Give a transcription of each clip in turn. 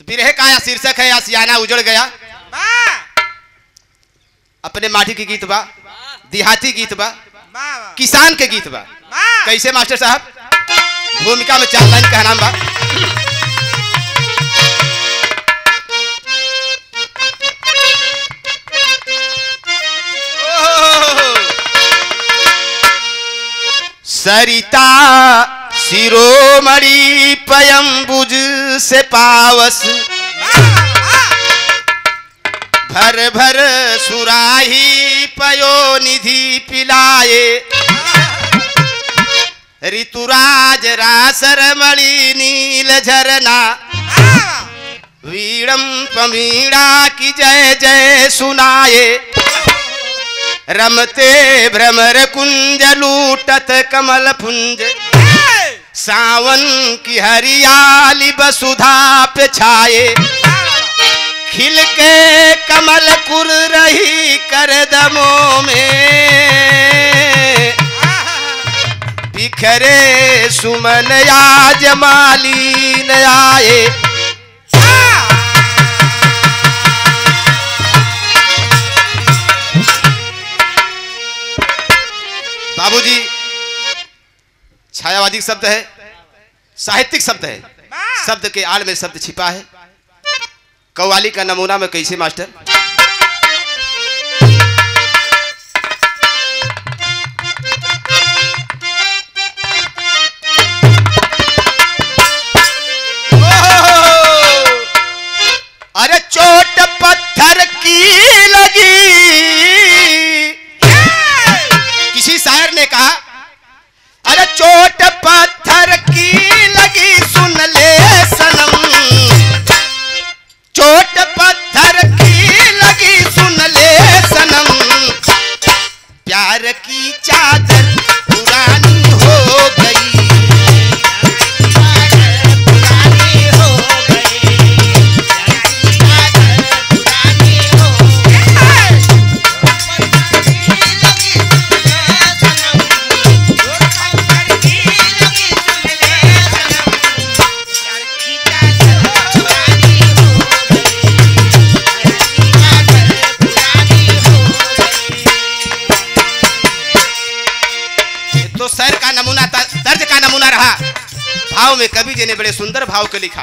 बिरह का या शीर्षक है आशियाना उजड़ गया। अपने माटी की गीत बा, देहाती गीत बा, किसान के गीत बा। कैसे मास्टर साहब? भूमिका में 4 लाइन का नाम बा। सरिता शिरोमणि पयंबुज से पावस, भर भर सुराही पयो निधि पिलाए। ऋतुराज रासरमणि नील झरना, वीणम पमीड़ा की जय जय सुनाए। रमते भ्रमर कुंज लूटत कमल पुंज, सावन की हरियाली वसुधा पे छाए। खिल के कमल कुर रही कर दमों में, बिखरे सुमन आज मालीन आए। बाबूजी छायावादी शब्द है, साहित्यिक शब्द है। शब्द के आड़ में शब्द छिपा है। कव्वाली का नमूना में कैसे मास्टर? अरे चोट पत्थर की लगी, किसी शायर ने कहा, अरे चोट पत्थर की लगी सुन ले सनम। चोट पत्थर की लगी सुन ले सनम, प्यार की चादर पुरानी हो गई। तो शहर का नमूना, तर्ज का नमूना रहा। भाव में कवि जी ने बड़े सुंदर भाव के लिखा।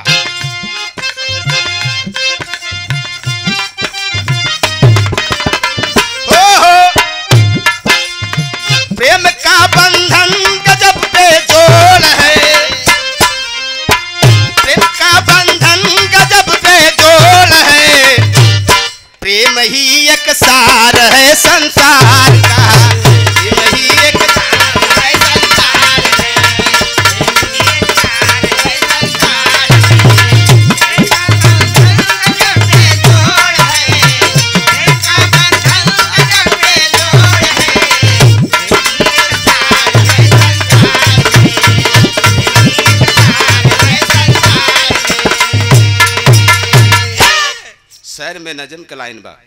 प्रेम का बंधन गजब बेजोड़ है, प्रेम का बंधन गजब बेजोड़ है। प्रेम ही एक सार है संसार का, प्रेम ही एक शहर में नजम का लाइन बा।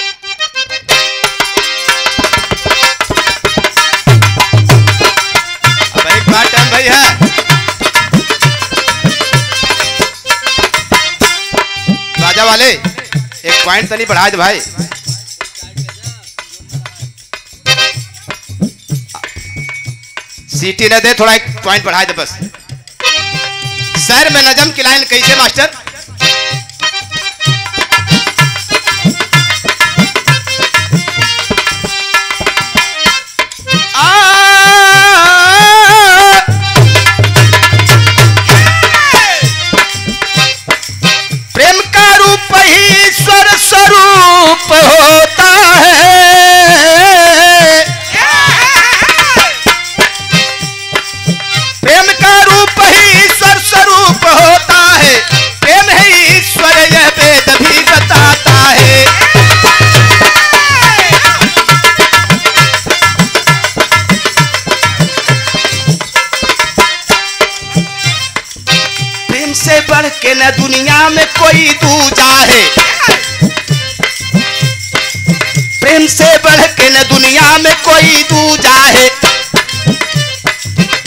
अब एक बार टाइम भाई है, राजा वाले एक पॉइंट तो नहीं बढ़ा दे भाई। सीटी न दे, थोड़ा एक पॉइंट बढ़ा दे बस। शहर में नजम की लाइन कैसे मास्टर? प्रेम का रूप ही ईश्वर स्वरूप होता है। प्रेम का रूप ही ईश्वर स्वरूप होता है। प्रेम है ईश्वर यह वेद भी बताता है। प्रेम से बढ़ के न दुनिया में कोई दूजा है। प्रेम से बढ़ के न दुनिया में कोई दूजा है।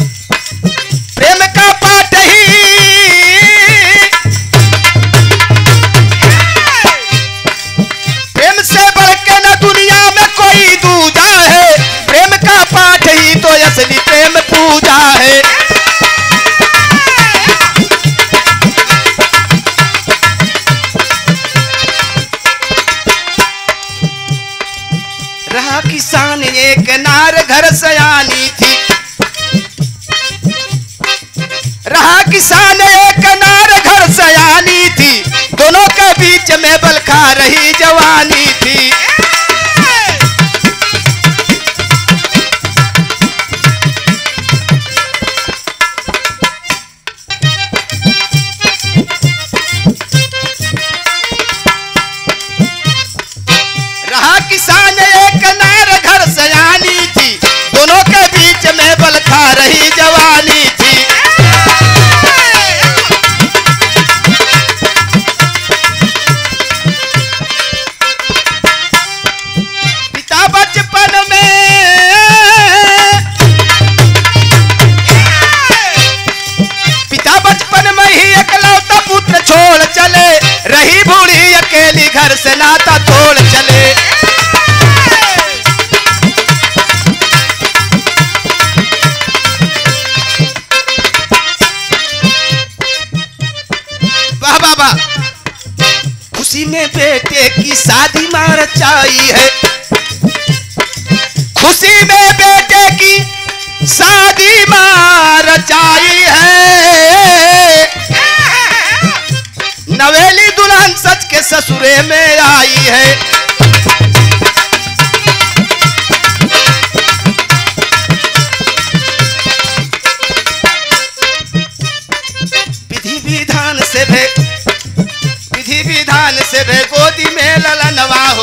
प्रेम का पाठ ही सयानी थी। रहा किसान एक नार घर सयानी थी, दोनों के बीच में बल खा रही जवानी थी। रहा किसान एक नार घर सयानी थी, दोनों के बीच में बल खा रही जवानी थी। पिता बचपन में ही एकलौता पुत्र छोड़ चले, रही बूढ़ी अकेली घर से नाता तोड़ चले। वाह वाह वाह। खुशी में बेटे की शादी मां रचाई है, खुशी में बेटे की शादी मां रचाई है। नवेली दुल्हन सच के ससुरे में आई है। विधि विधान से भे गोदी में ललनवा हो।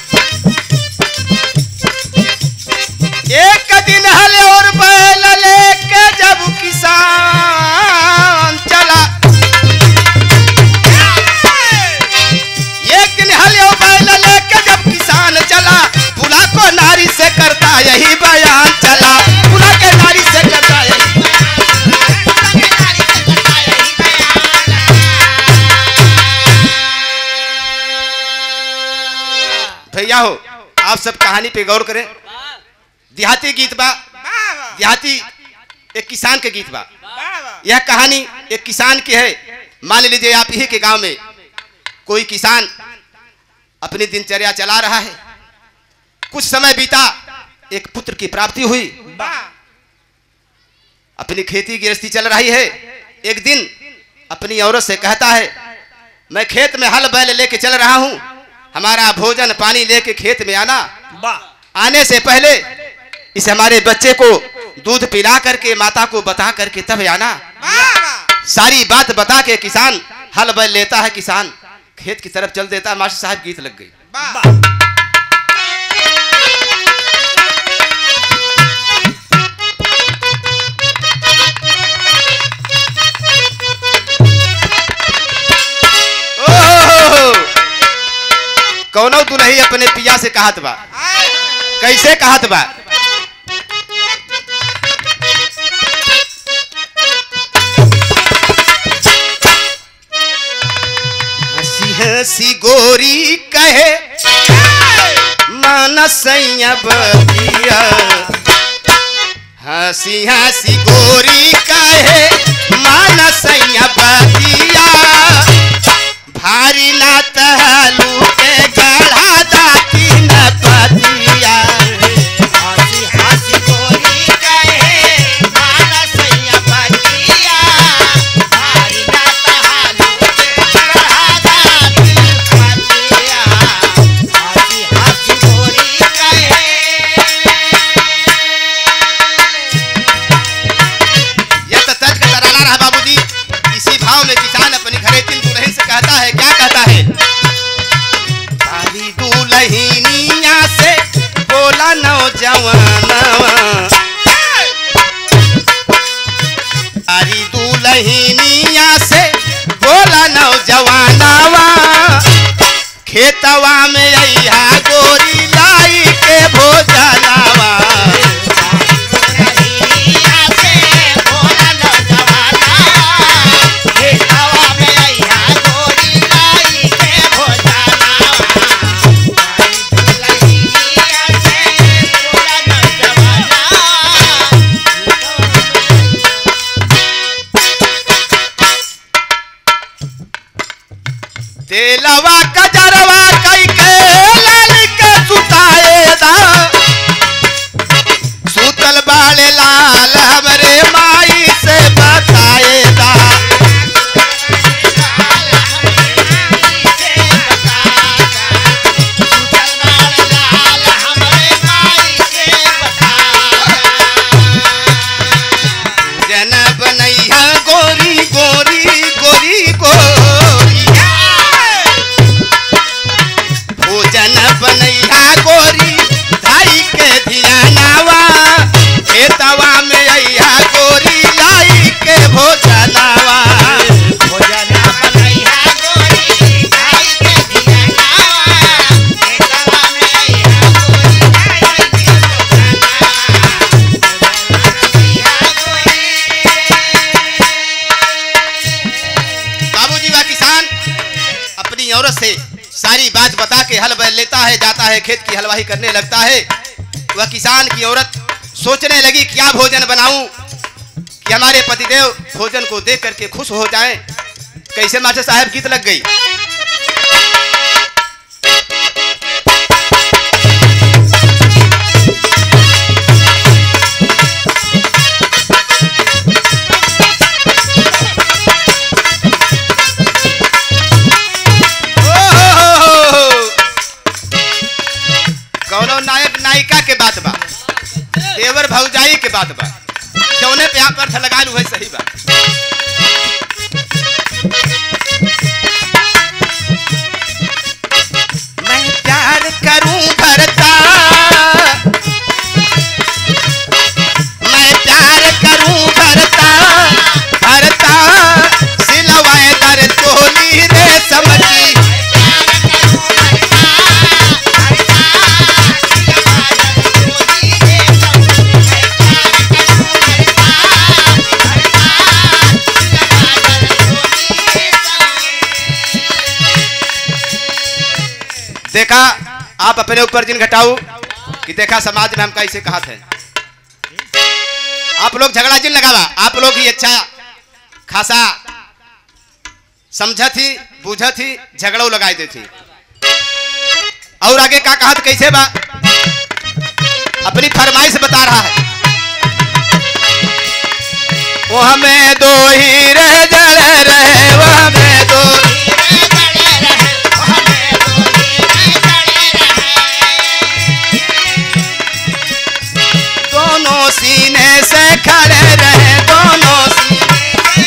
एक दिन हल और बैल लेके जब किसान चला, एक दिन हल और बैल लेके जब किसान चला, बुला को नारी से करता यही बयान चला, बुला के नारी से करता यही। भैया हो, आप सब कहानी पे गौर करें। देहाती गीत बा, देहाती एक किसान के गीत बा। यह कहानी एक किसान की है। मान लीजिए आप ही के गांव में कोई किसान अपनी दिनचर्या चला रहा है। कुछ समय बीता, एक पुत्र की प्राप्ति हुई, अपनी खेती गृहस्थी चल रही है। एक दिन अपनी औरत से कहता है, मैं खेत में हल बैल लेके चल रहा हूं, हमारा भोजन पानी लेके खेत में आना। आने से पहले इस हमारे बच्चे को दूध पिला करके माता को बता करके तब आना। सारी बात बता के किसान हल बैल लेता है, किसान खेत की तरफ चल देता है। मास्टर साहब गीत लग गई। कौनो दुल्ही अपने पिया से कहत बा, कैसे कहत बा? हंसी हंसी गोरी कहे मानसैया बतिया, हंसी हंसी गोरी कहे मानसैया बतिया, भारी ना तहलू के गढ़ा दाती न पतिया। हंसी हंसी गोरी कहे मानसैया बतिया, भारी ना तहलू के गढ़ा दाती न पतिया। हंसी हंसी गोरी कहे। यह तो तर्ज का तराना रहा बाबूजी। इसी भाव में किसान अपनी घरे तीन दुल्हन से कहता है, क्या कहता है? तारी दुल्हनिया से बोला नौजवानवा, तारी दुल्हनिया से बोला नौजवानवा, खेतवा में अइहा गोरी लाई के भोजनवा। तेलवा कजरवा कई के लाल के सुताए दा, सुतल औरत से सारी बात बता के हल बैल लेता है, जाता है खेत की हलवाही करने लगता है। वह किसान की औरत सोचने लगी क्या भोजन बनाऊं कि हमारे पतिदेव भोजन को देख करके खुश हो जाएं। कैसे मास्टर साहब गीत लग गई। कौनो नायक नायिका के बात बा, देवर भौजाई के बात बा, जौने पे आप अर्थ लगा लू है सही बात। मैं प्यार करूं भरता, मैं प्यार करूं भरता, भरता सिलवाए दर चोली रे समझी। देखा आप अपने ऊपर जिन घटाओ कि देखा समाज में हम कैसे कहा थे। आप लोग झगड़ा जिन लगावा, आप लोग ही अच्छा खासा समझा थी, बूझा थी, झगड़ो लगाई दे थी। और आगे का कहा कैसे बा, अपनी फरमाइश बता रहा है। वो हमें दो ही रह जड़े रहे, वो हमें दो सीने से खड़े रहे, दोनों सीने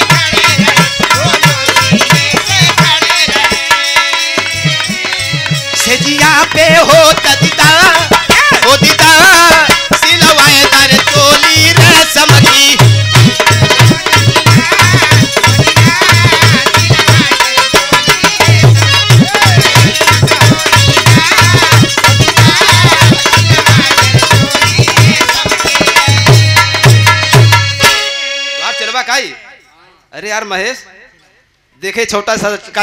से खड़े रहे। सेजिया पे हो दीदा, हो दीदा सिलवाए दर चोली रे समझी। अरे यार महेश देखे छोटा सा का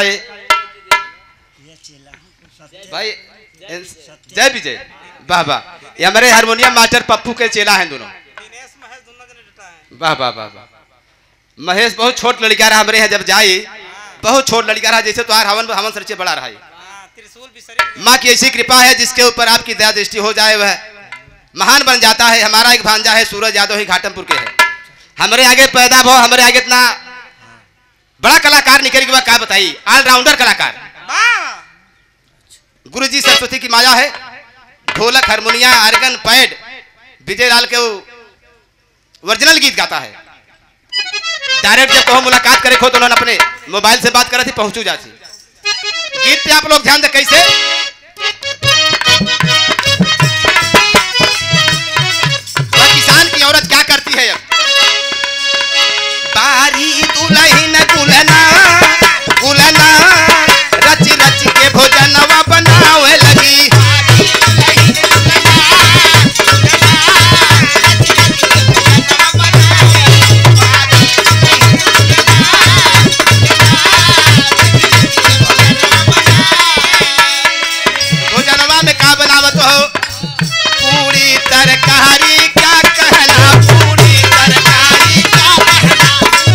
भाई, जय विजय, वाह वाह, ये हमारे हारमोनियम मास्टर पप्पू के चेला हैं दोनों। वाह वाह वाह वाह। महेश बहुत छोट लड़का रहा हमारे यहाँ जब जाए, बहुत छोट लड़का रहा, जैसे तो हवन हवन सरचे बड़ा रहा है। माँ की ऐसी कृपा है जिसके ऊपर आपकी दया दृष्टि हो जाए वह महान बन जाता है। हमारा एक भांजा है सूरज यादव ही घाटमपुर के है, हमारे आगे पैदा भो, हमारे आगे इतना बड़ा कलाकार निकल गया, क्या बताइए, ऑलराउंडर कलाकार। गुरुजी सरस्वती की माया है, ढोलक हारमोनिया आर्गन पैड विजय लाल के ओरिजिनल गीत गाता है। डायरेक्ट जब कहो मुलाकात करे खो तो उन्होंने अपने मोबाइल से बात करी थी, पहुंचू जाती। गीत पे आप लोग ध्यान दे कैसे। किसान की औरत क्या करती है, अब बारी दुल्हन दुल्हना दुल्हना रच रच के भोजनवा बनावे लगी। भोजनवा में का बनावत हो, पूरी तरकारी क्या कहना, पूरी तरकारी क्या कहना,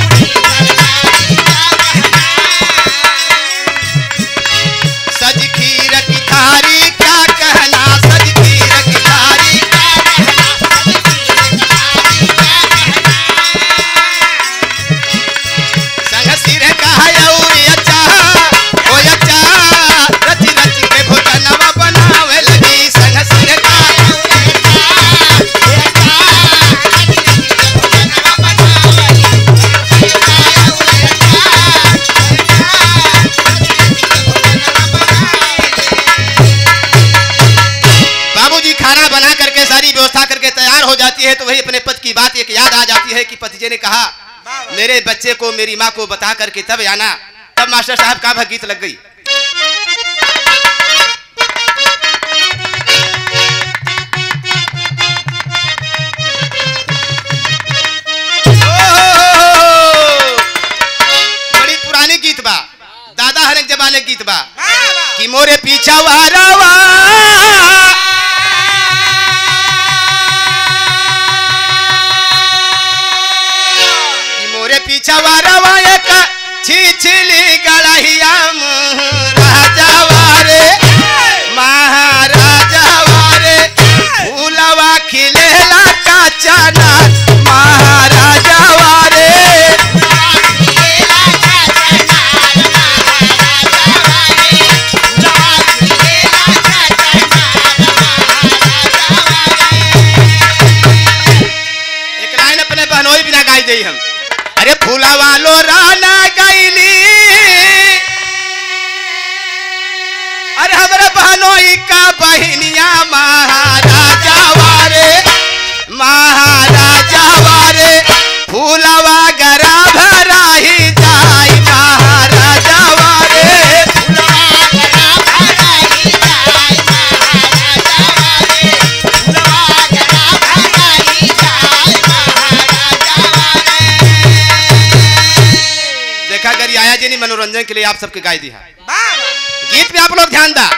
सज खीर की थारी क्या कहना, सज खीर की थारी क्या कहना, संग सिर का और अच्छा ओ अच्छा रच रच के भोजनवा बनावे लगी। संग सिर का खाना बना करके सारी व्यवस्था करके तैयार हो जाती है, तो वही अपने पति की बात एक याद आ जाती है कि पतिजी ने कहा मेरे बच्चे को मेरी माँ को बता करके तब आना। तब मास्टर साहब का गीत लग गई। बड़ी पुरानी गीत बा, दादा हर एक जमाने गीत बा कि मोरे पीछा वारावा कि मोरे पीछा वारावा एक छिछली गड़हिया राजा वारे महाराजा वारे फूलवा खिलेला काचना महाराजा वारे हम अरे फूला वालो राना गईली अरे हमारे बहनोई का बहनिया महाराजा वारे फूलवा गरा भराही जाई महाराजा वारे आया जी नहीं मनोरंजन के लिए आप सबके गाय दी है गीत में आप लोग ध्यान दा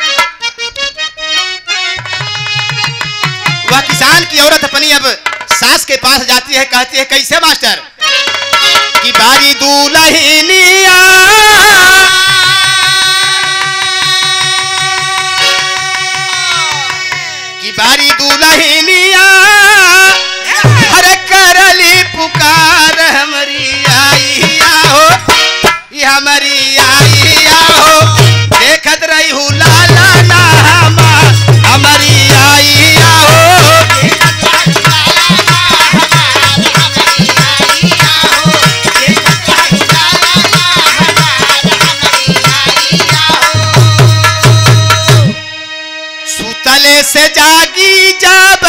वह किसान की औरत अपनी अब सास के पास जाती है कहती है कैसे मास्टर कि बारी दुल्हनिया कि बारी दुल्हनिया अरे करली पुकार हमारी आईया हो हमारी आईया हो देखत रही हूँ लाला नामा हमारी आईया हो सुतले से जागी जब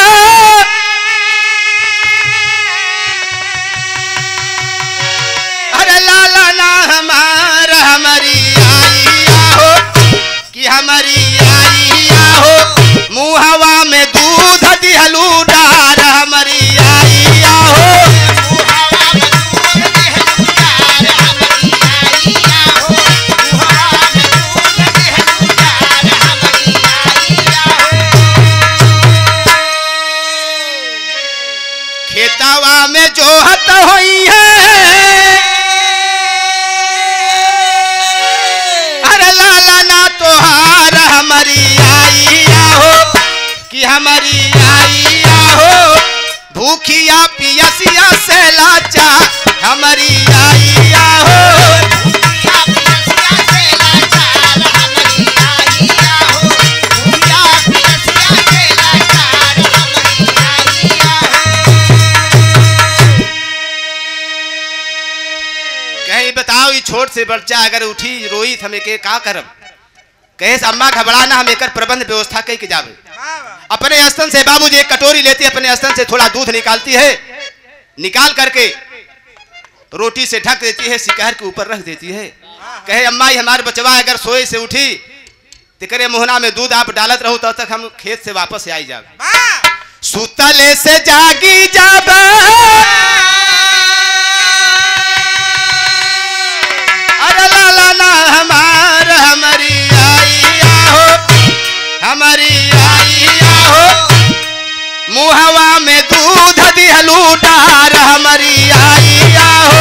अरे लाला ना हमारा हमारी आईया हो कि हमारी आईया हो मुहवा में दूध दिहलू डार हमारी आईया हो खेतवा में जोहत होई है तोहार हमारी आईया हो कि हमारी आईया हो भूखिया पियसिया से लाचा हमारी आईया हो कहीं बताओ ये छोट से बच्चा अगर उठी रोई हमें के का करब कहे अम्मा घबराना हम एक प्रबंध व्यवस्था कह के जावे अपने स्तन से बाबूजी एक कटोरी लेती अपने स्तन से थोड़ा दूध निकालती है निकाल करके रोटी से ढक देती है सिकहर के ऊपर रख देती है कहे अम्मा हमारे बचवा अगर सोए से उठी तो करे मोहना में दूध आप डालत रहो तब तक हम खेत से वापस आई जावे सुतले से जागी जावे अरे लाला ना हमारा हमारी हमारी आईया हो मुहवा में दूध दिहलू डार हमारी आईया हो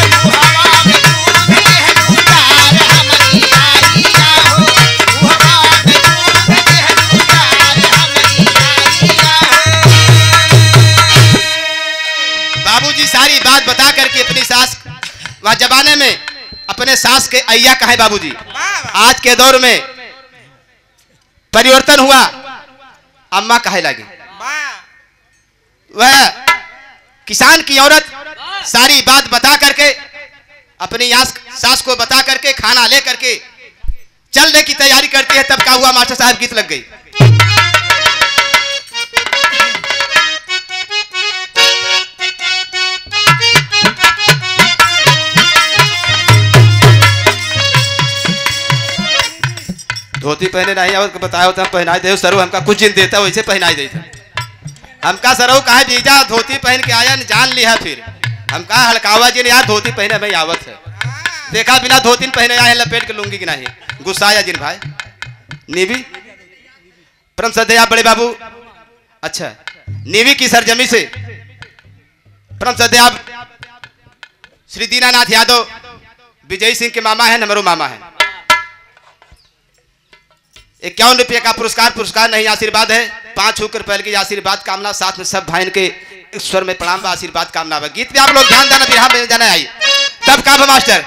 बाबूजी सारी बात बता करके अपनी सास वह जमाने में अपने सास के अय्या कहे बाबूजी आज के दौर में परिवर्तन हुआ अम्मा कहे लगी वह किसान की औरत सारी बात बता करके अपनी सास को बता करके खाना ले करके चलने की तैयारी करती है तब क्या हुआ मास्टर साहब गीत लग गई धोती पहने नहीं और बताया होता पहनाई दे सरो हमका कुछ दिन देता वैसे पहनाई देता हमका सरो कहा जीजा धोती पहन के आया जान लिया फिर हमका हड़कावा जी ने यार धोती पहने भाई आवत है देखा बिना धोती पहने आए लपेट के लूंगी कि नहीं। गुस्सा आया जिन भाई नेवी परम श्रद्धेय आप बड़े बाबू। अच्छा नेवी की सरजमी से परम श्रद्धेय आप श्री दीनानाथ यादव विजय सिंह के मामा है, नमरो मामा है। 51 रुपये का पुरस्कार नहीं आशीर्वाद है। 5 होकर पहले की आशीर्वाद कामना, साथ में सब भाई के ईश्वर में प्रणाम आशीर्वाद कामना। गीत में आप लोग ध्यान देना, बिरहा में जाना आई तब का मास्टर।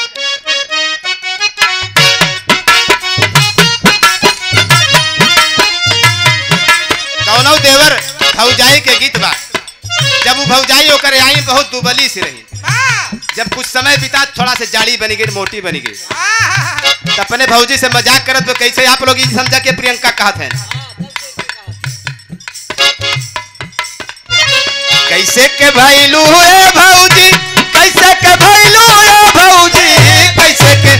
कौनो देवर भौजाई के गीत बा। जब वो भौजाई होकर आई बहुत दुबली सी रही, जब कुछ समय बीता थोड़ा से जाड़ी बनी गई, मोटी बनी गई, तो अपने भौजी से मजाक करत तो कैसे आप लोग समझा के प्रियंका कहत हैं कैसे के भैलू है भौजी, कैसे के भैलू है भौजी, कैसे के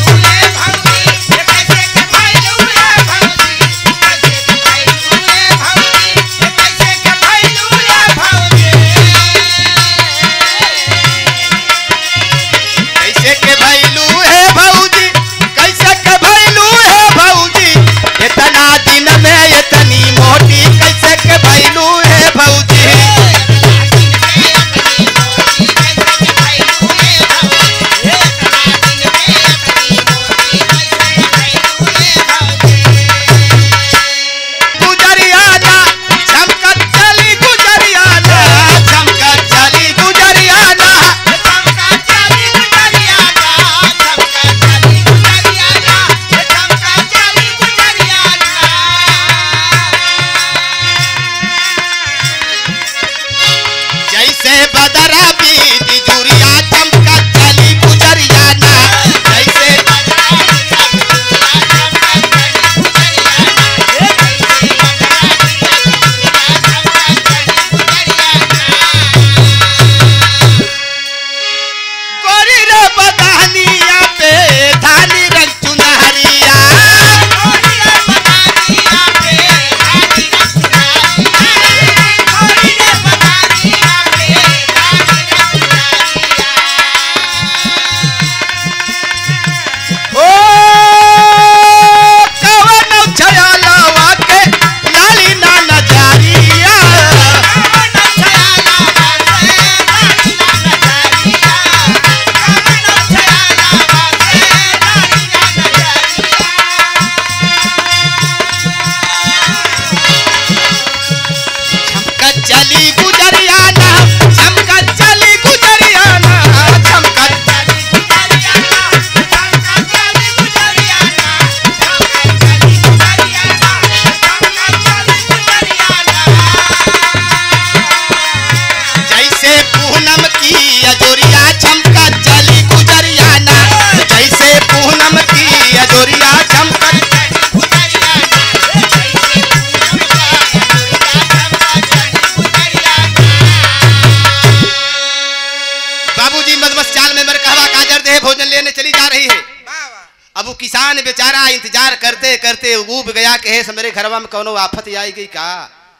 किसान बेचारा इंतजार करते करते उब गया कि हे मेरे घरवा में कौनो आफत आई गई का।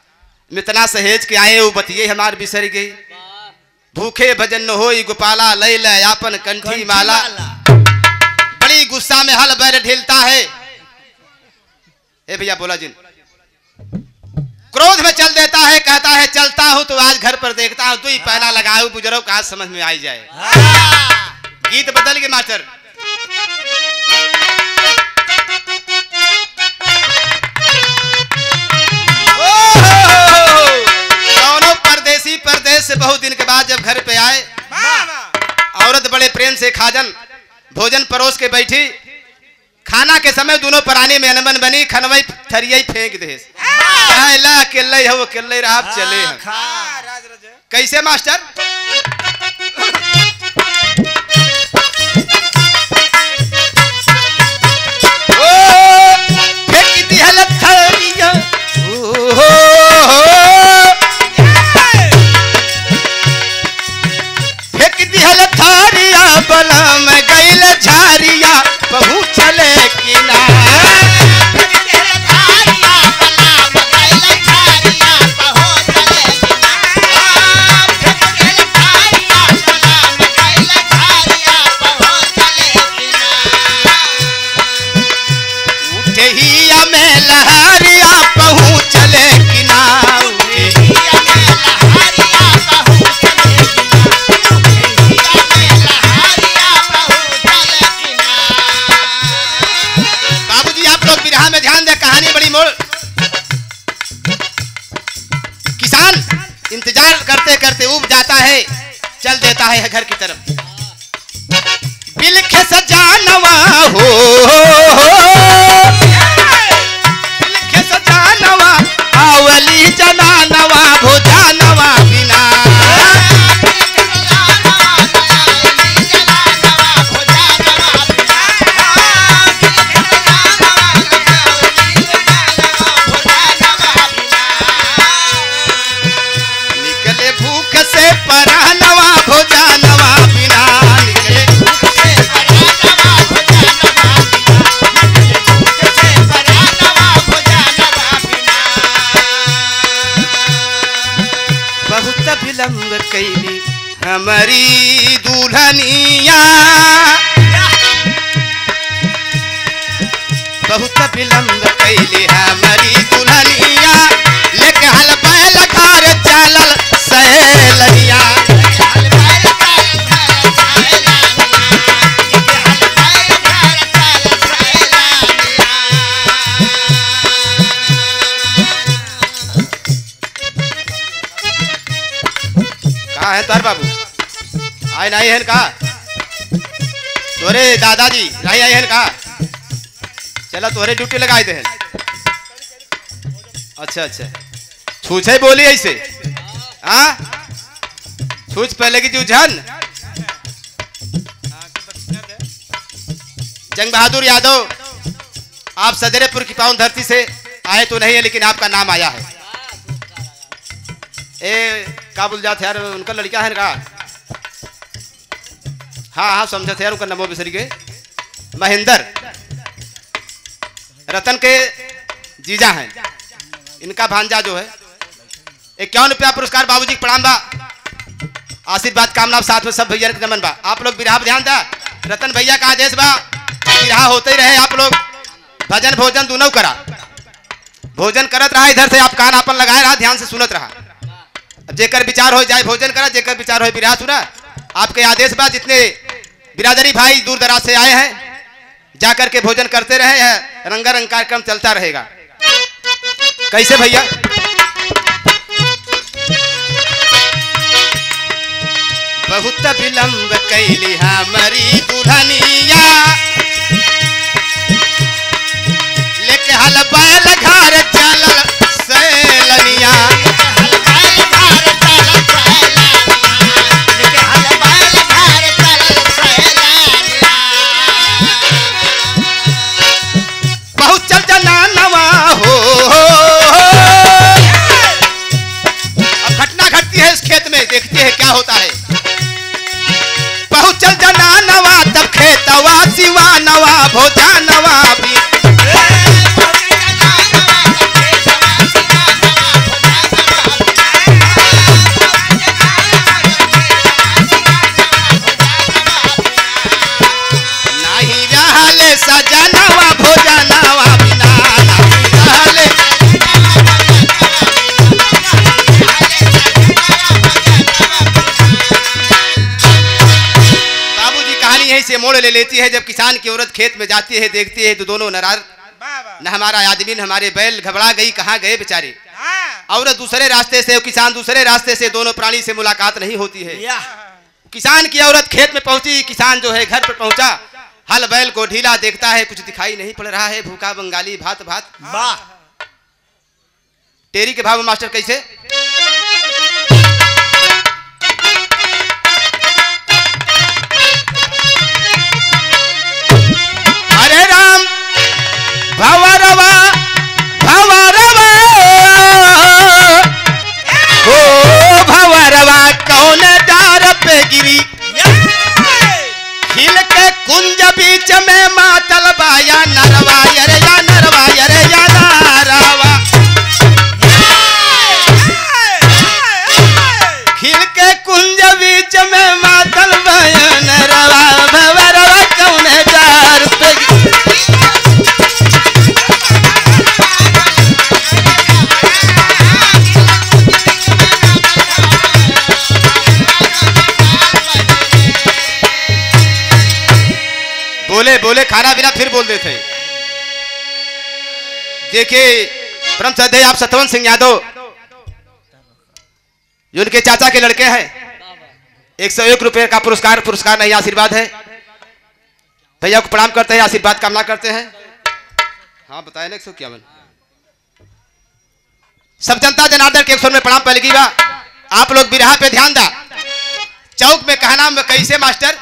इतना सहेज के आए वो बतिये हमार बिसर गई। भूखे भजन न होई गोपाला लय ले आपन कंठी माला। बड़ी गुस्सा में हल बैल ढीलता है। ए भैया बोला जिन क्रोध में चल देता है, कहता है चलता हूं तो आज घर पर देखता हूं, तू ही पहला लगाओ बुजुर्गों का आज समझ में आई जाए। गीत बदल गए मास्टर। परदेश से बहुत दिन के बाद जब घर पे आए, औरत बड़े प्रेम से खाजन भोजन परोस के बैठी। खाना के समय दोनों प्राणी में अनबन बनी, खनवई थरिया फेंक दे। केल्ले हो केल्ले रहा चले हैं। कैसे मास्टर? फेंक दिहल थरिया बलम गैल झारिया बहु चले इंतजार करते करते ऊब जाता है, चल देता है घर की तरफ। बिलखे सजानवा हो, बिलखे सजानवा आवली जनानवा भोजानवा बिना। निकले भूख से परानवा भोजानवा बिना, निकले भूख से परानवा भोजानवा बिना। बहुत विलंब कैली हमारी दुल्हनिया, बहुत विलंब कैली हमारी दुल्हनिया, लेके हल बैल घर चलल सहेलिया। कहाँ है तार बाबू? आए नहीं है का? तोरे दादाजी नहीं आए हैं का? चला तोरे ड्यूटी लगाए थे। अच्छा अच्छा, छूछे बोली ऐसे? हाँ, छूछ पहले की जूझन। जंग बहादुर यादव, आप सदरेपुर की पावन धरती से आए तो नहीं है, लेकिन आपका नाम आया है। ए का बोल जाते यार, उनका लड़का है का? हाँ हाँ समझा थे यार, उनका नमो बिसरी के। महेंद्र रतन के जीजा हैं, इनका भांजा जो है। 51 रुपया पुरस्कार बाबूजी प्रणाम बा, आशीर्वाद कामना साथ में सब भैया के नमन बा। आप लोग बिरहा पर ध्यान दा, रतन भैया का आदेश बा, बिरहा होते ही रहे। आप लोग भजन भोजन दोनों करा, भोजन करत रहा, इधर से आप कान आपन लगाए रहा, ध्यान से सुनत रहा। जेकर विचार हो जाए भोजन करा, जेकर विचार हो बिरहा सुना। आपके आदेश बा, जितने बिरादरी भाई दूर दराज से आए हैं जाकर के भोजन करते रहे हैं, रंगारंग कार्यक्रम चलता रहेगा। कैसे भैया? बहुत विलंब कैली हमारी दुल्हनिया, लेके हल बैल घर चलल सहेलिया। देखते हैं क्या होता है। पहुंचल जनानवा तब खेतवा सिवानवा भोजानवा भी। नहीं रहले सजनवा भोजानवा बिना, नहीं रहले। से मोड़ ले लेती है। जब किसान की औरत खेत में जाती है, देखती है तो दोनों नाराज, न हमारा आदमी न हमारे बैल, घबरा गई, कहाँ गए बेचारे। औरत दूसरे रास्ते से, किसान दूसरे रास्ते से, दोनों प्राणी से मुलाकात नहीं होती है। किसान की औरत खेत में पहुंची, किसान जो है घर पर पहुंचा, हल बैल को ढीला देखता है, कुछ दिखाई नहीं पड़ रहा है। भूखा बंगाली भात भात टेरी के भाव में मास्टर कैसे? हरे राम भवरवा भवरवा हो भवरवा कौन डार पे गिरी, खिल के कुंज बीच में मातल बाया नरवा यरे या नरवा यरे या नारवा। खिल के कुंज बीच में मातल बाया नरवा, भवरवा कौन डार पे बोले बोले खाना बिना फिर बोल देते। देखिए परम श्रद्धेय आप सतवंत सिंह यादव जो उनके चाचा के लड़के हैं 101 रुपए का पुरस्कार नहीं आशीर्वाद है। भैया को प्रणाम करते हैं, आशीर्वाद कामना करते हैं। हाँ बताए ना 151 सब जनता जनार्दन के 100 में प्रणाम पहले की बा। आप लोग बिरहा पे ध्यान दा। चौक में कहना में कैसे मास्टर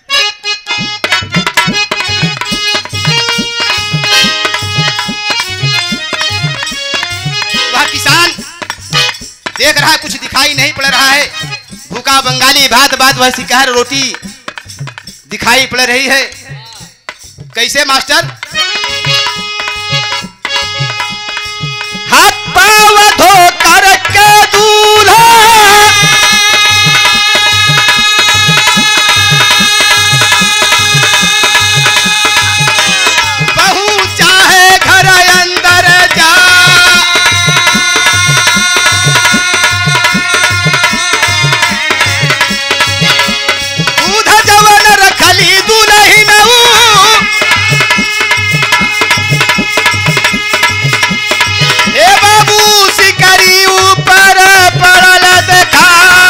वह किसान देख रहा है, कुछ दिखाई नहीं पड़ रहा है। भूखा बंगाली भात भात वह सिकहर रोटी दिखाई पड़ रही है। कैसे मास्टर हाथ पाव धो करके दूल्हा बहू चाहे घर अंदर जा, दूध जवन रखली दुलही नऊ, हे बाबू शिकारी ऊपर पड़ल देखा,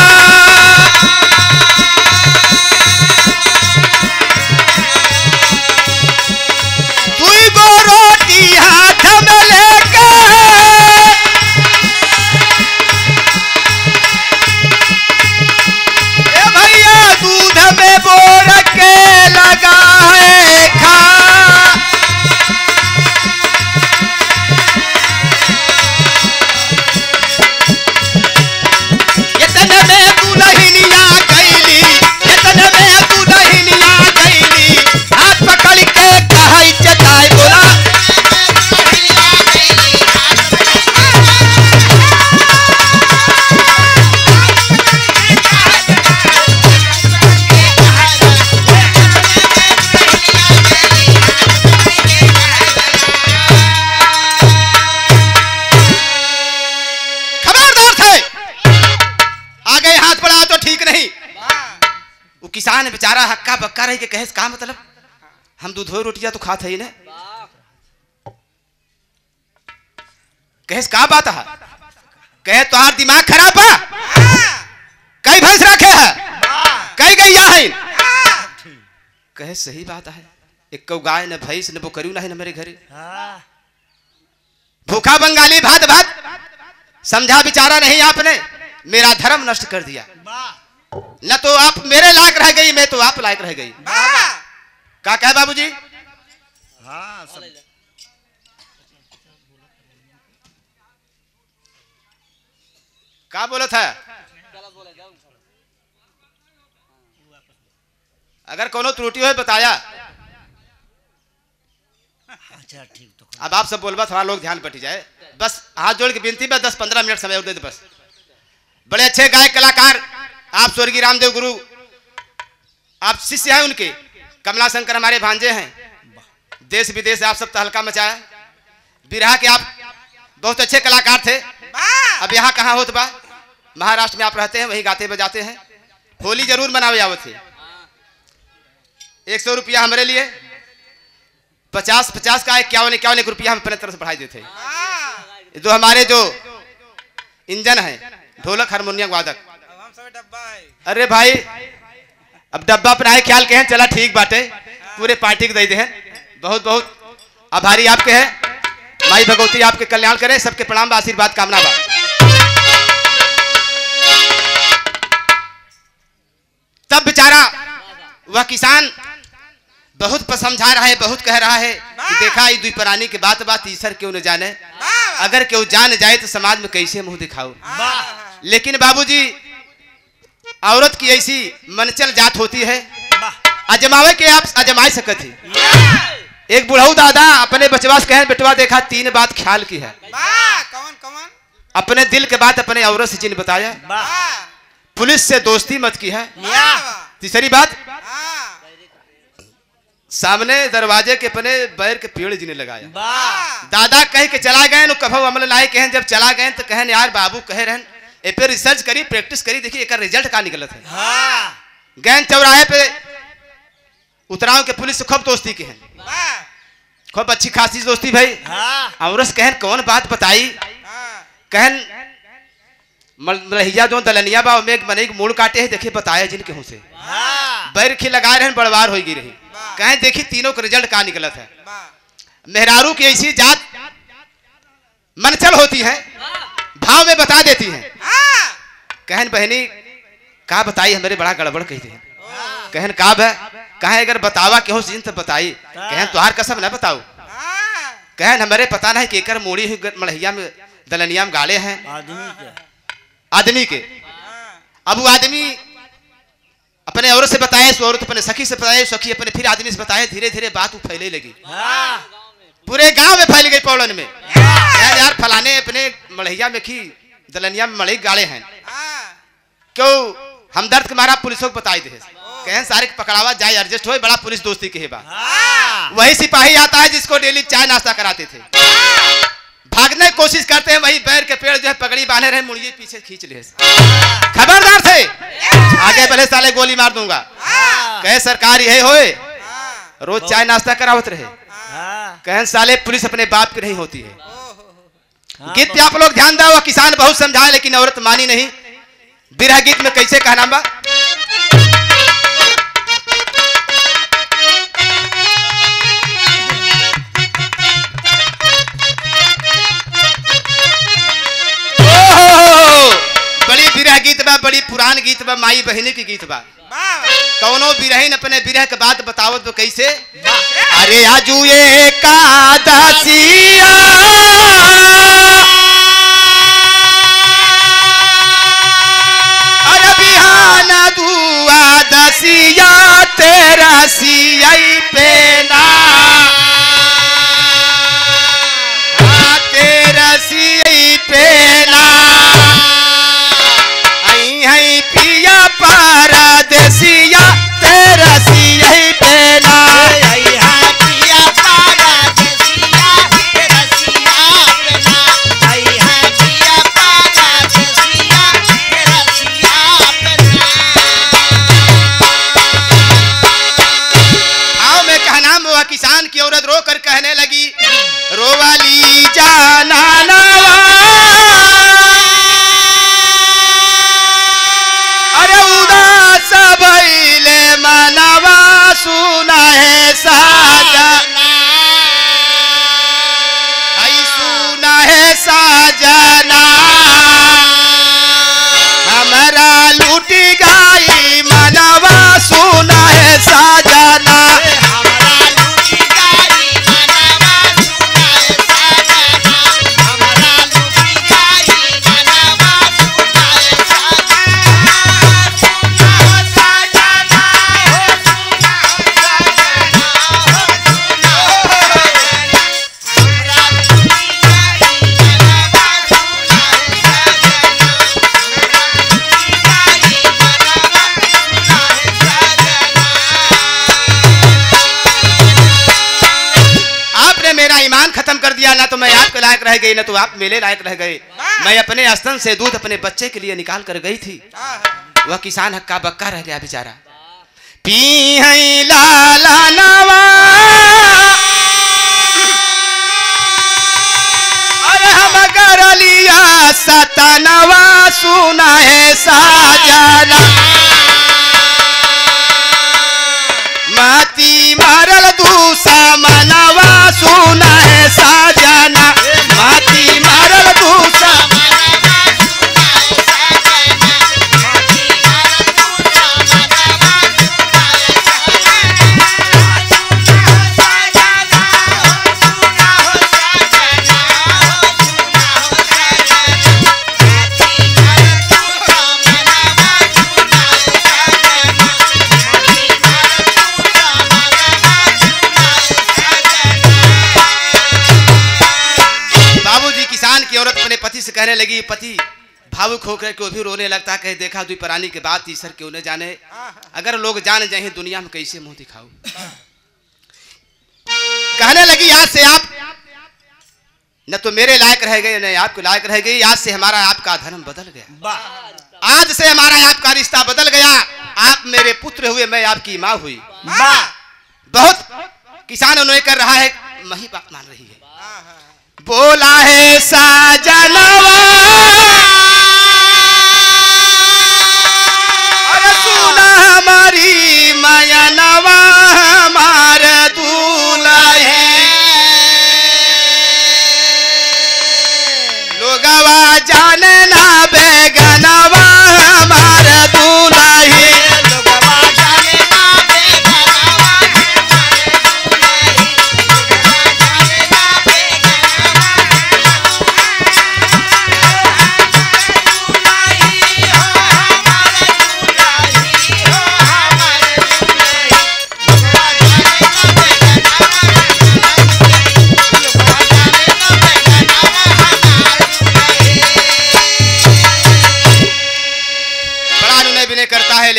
दुई गो रोटी हाथ में लेके ए भैया दूध में बोर के लगा है खा, इतने में दुल्हनिया गईली, इतने में दुल्हनिया गईली, हाथ पकड़ के कहाई चटाई बोला खबरदार थे, आगे हाथ बढ़ाओ तो ठीक नहीं। वो किसान बेचारा हक्का बक्का रही के कहे का मतलब हम दूध हो रोटियां तो खाते ही ना, कहे का बात है, कहे तुहार दिमाग खराब बा, कई भैंस रखे है, कई गैया है, कहे सही बात है, एक गाय न भैंस न बकरी ना है न मेरे घरे, भूखा बंगाली भात भात समझा बिचारा नहीं आपने, मेरा धर्म नष्ट कर दिया, न तो आप मेरे लायक रह गई, मैं तो आप लायक रह गई। क्या कहे बाबूजी? हाँ क्या बोला था? अगर कोनो त्रुटि हो बताया। अच्छा ठीक तो अब आप सब बोलबा थोड़ा लोग ध्यान बटी जाए, बस हाथ जोड़ के विनती बस 10-15 मिनट समय और दे दे बस। बड़े अच्छे गायक कलाकार आप स्वर्गीय रामदेव गुरु, आप शिष्य हैं उनके, कमला शंकर हमारे भांजे हैं, देश विदेश आप सब तहलका मचाया। बिरहा के आप बहुत अच्छे कलाकार थे। अब यहाँ कहाँ होत बा, महाराष्ट्र में आप रहते हैं, वहीं गाते बजाते हैं। होली जरूर मनावे आवत थे। 100 रुपया हमारे लिए, 50 का 51 रुपया हम अपने तरफ से बढ़ाई देते। जो हमारे जो इंजन है, ढोलक हारमोनियम वादक, अरे भाई अब डब्बा अपना ख्याल के हैं, चला ठीक बाटे, पूरे पार्टी को दे दे हैं। बहुत बहुत आभारी आपके हैं, माई भगवती आपके कल्याण करें, सबके प्रणाम आशीर्वाद कामना बा। तब बेचारा वह किसान बहुत समझा रहा है, बहुत कह रहा है कि देखा ये दुई प्राणी के बात ईश्वर क्यों न जाने, अगर क्यों जान जाए तो समाज में कैसे मुंह दिखाओ। लेकिन बाबूजी औरत की ऐसी मनचल जात होती है, अजमावे के आप अजमाई सकत ही। एक बुढ़ऊ दादा अपने बचवा से कहे, बेटवा देखा 3 बात ख्याल की है, कौन अपने दिल के बात अपने औरत से जिन बताया, पुलिस से दोस्ती मत की है, तीसरी बात सामने दरवाजे के अपने बैर के पेड़ जिने लगाया। दादा कह के चला गए, कभो अमल लाए कहें, जब चला गए तो कहन यार बाबू कहे रहन ए पे रिसर्च करी, प्रैक्टिस करी, देखिए एक रिजल्ट का निकलत है। गैन चौराहे पे उतराव के पुलिस से खूब दोस्ती के हैं, खूब अच्छी खासी दोस्ती भाई। औरस कहन कौन बात बताई, कहन मलहिया जो दलनिया बा में बने मूड़ काटे है देखे बताया जिनके हूं से बैर खी लगाए रहे बड़वार होगी रही कहे देखी तीनों का रिजल्ट का निकलत है। मेहरारू की ऐसी जात मनचल होती है, भाव में बता देती है। कहन बहनी का बताई हमारे बड़ा गड़बड़ कहते हैं। कहन का है कहे अगर बतावा के हो सीन तो बताई। कहन तुहार कसम न बताओ। कहन हमारे पता नहीं केकर मोड़ी हुई मलहिया में दलनिया में गाले हैं आदमी के। अब वो आदमी अपने औरत से बताए, सो औरत अपने सखी से बताए, सखी अपने फिर आदमी से बताए। धीरे धीरे बात फैलने लगी, पूरे गांव में फैल गई पौड़न में। यार फलाने अपने मलहिया में की दलनिया में मलही गाले हैं, क्यों हमदर्द के मारा पुलिसों को बताई दे। कहें सारे पकड़ावा जाए एडजस्ट हो, बड़ा पुलिस दोस्ती के बा। वही सिपाही आता है जिसको डेली चाय नाश्ता कराते थे। भागने की कोशिश करते हैं, वही बैर के पेड़ जो है पगड़ी बांधे रहे, मुड़िए पीछे खींच ले। खबरदार थे आगे भले साले गोली मार दूंगा। कहे सरकार यही होए रोज चाय नाश्ता करावत रहे। कहें साले पुलिस अपने बाप की नहीं होती है। गीत पे आप लोग ध्यान दो। वह किसान बहुत समझाए लेकिन औरत मानी नहीं। बिरहा गीत में कैसे कहना बा, बड़ी बिरह गीत बा, बड़ी पुरान गीत बा, माई बहनी की गीत बा। कौनो बिरहीन अपने बिरह के बात बतावत तो कैसे। अरे आजू ये कादसिया अरे बिहाना दुआ दसिया तेरा सियाई पेना तेरा सियाई पेना पिया पारदेसिया तेरा सियही पेना पिया पारदेसिया तेरा सिया पेना पिया पारदेसिया तेरा सिया पेना। आओ मैं कहना हुआ किसान की औरत रो कर कहने लगी, रोवाली जाना नवा मनवा सुना है साजना, सुना है साजना हमारा लूट गई मनवा सुना है साजना हमारा लूट गई मनवा सुना है साजना हमारा लूट गई मनवा सुना है खत्म कर दिया। ना तो मैं आपके लायक रह गई, ना तो आप मेरे लायक रह गए। मैं अपने स्तन से दूध अपने बच्चे के लिए निकाल कर गई थी, वह किसान हक्का बक्का रह गया बेचारा। पी है लाला नवा अरे हम कर लिया सतनवा सुना है साजना माती मारल दूसा मनवा सुना है साजना माती मारल दूसा मनवा सुना है साजना माती मारल दूसा मनवा सुना है साजना सुना हो साजना सुना हो साजना माती मारल दूसा मनवा सुना है साजना माती मारल दूसा मनवा सुना है। बाबूजी किसान की औरत अपने पति से कहने लगी, पति भावुक होकर के वो भी रोने लगता, कहे देखा दुई प्राणी के बात ईश्वर क्यों न जाने, अगर लोग जान जाए दुनिया में कैसे मुंह दिखाऊं। कहने लगी आज से आप न तो मेरे लायक रह गए न आपके लायक रह गई, आज से हमारा आपका धर्म बदल गया, आज से हमारा आपका रिश्ता बदल गया, आप मेरे पुत्र हुए मैं आपकी माँ हुई। बहुत किसान उन्हें कर रहा है, मही बात मान रही है। बोला है साजनवा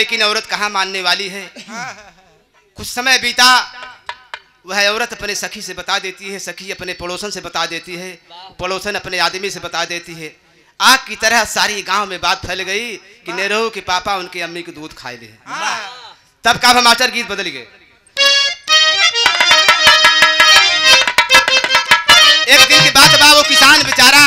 लेकिन औरत कहाँ मानने वाली है। कुछ समय बीता, वह औरत अपने सखी से बता देती है, सखी अपने पड़ोसन से बता देती है, पड़ोसन अपने आदमी से बता देती है। आग की तरह सारी गांव में बात फैल गई कि नेहरू के पापा उनकी अम्मी के दूध खाए ले। तब का मास्टर गीत बदल गए। एक दिन की बात बा, वो किसान बेचारा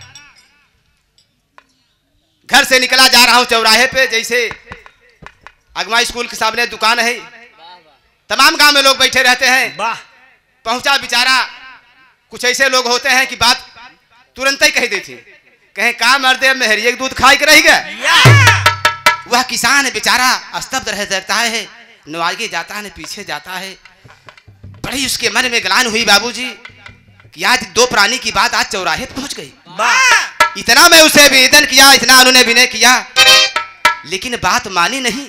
घर से निकला जा रहा हूं चौराहे पे, जैसे अगवा स्कूल के सामने दुकान है, तमाम गांव में लोग बैठे रहते हैं। पहुंचा बेचारा, कुछ ऐसे लोग होते हैं कि बात तुरंत ही कह देती, कहे का मर्दे मेहरिए के दूध खाई के रह गया। वह किसान बेचारा स्तब्ध रह देखता है, न आगे जाता है न पीछे जाता है। बड़ी उसके मन में गलान हुई बाबूजी कि आज दो प्राणी की बात आज चौराहे पहुंच गई। इतना मैं उसे वेदन किया, इतना उन्होंने विनय किया, लेकिन बात मानी नहीं।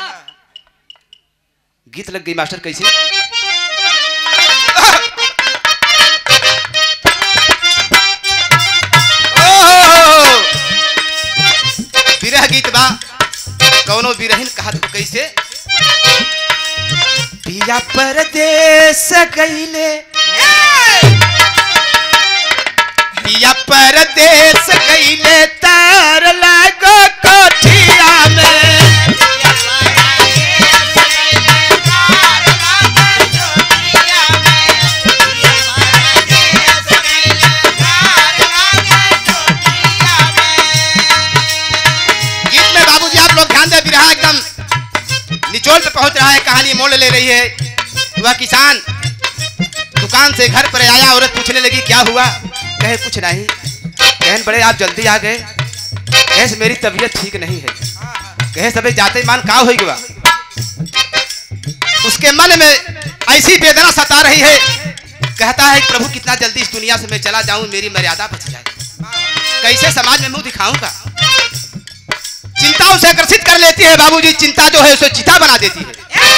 गीत लग गई मास्टर कैसे? विरह गीत बा, कौनो बिरहिन कहा तो कैसे? पिया परदेस गईले, पिया परदेस गईले, तार लागो कोठिया में। निचोड़ पे पहुंच रहा है, कहानी मोड़ ले रही है। वह किसान दुकान से घर पर आया, औरत पूछने लगी क्या हुआ? कहे कुछ नहीं। कहन बड़े आप जल्दी आ गए? कहे मेरी तबीयत ठीक नहीं है। कहे सबे जाते मान का हो गया? उसके मन में ऐसी वेदना सता रही है, कहता है प्रभु कितना जल्दी इस दुनिया से मैं चला जाऊं, मेरी मर्यादा बच जाए, कैसे समाज में मुंह दिखाऊंगा। चिंता उसे आकर्षित कर लेती है बाबूजी, चिंता जो है उसे चिता बना देती है।